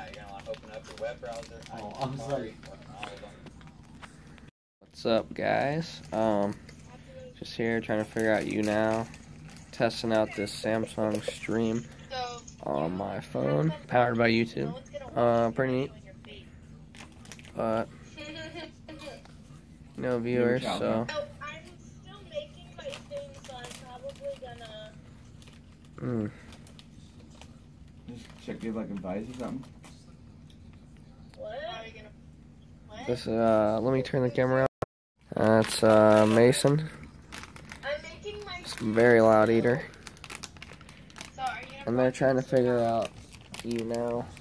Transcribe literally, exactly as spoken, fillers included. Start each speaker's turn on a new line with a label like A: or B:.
A: you're gonna open up your web browser.
B: Oh, I'm sorry.
C: What's up, guys? Um, just here trying to figure out you now. Testing out this Samsung Stream on my phone, powered by YouTube. Uh, pretty neat. But no viewers, so.
D: I'm still making my thing, so I'm probably gonna.
C: Mm.
B: Just check if I can buy you something.
D: What? Are you gonna? What?
C: This uh, let me turn the camera on. That's uh Mason.
D: I'm making my.
C: It's a very loud eater.
D: So are you gonna
C: And they're trying to figure out you now.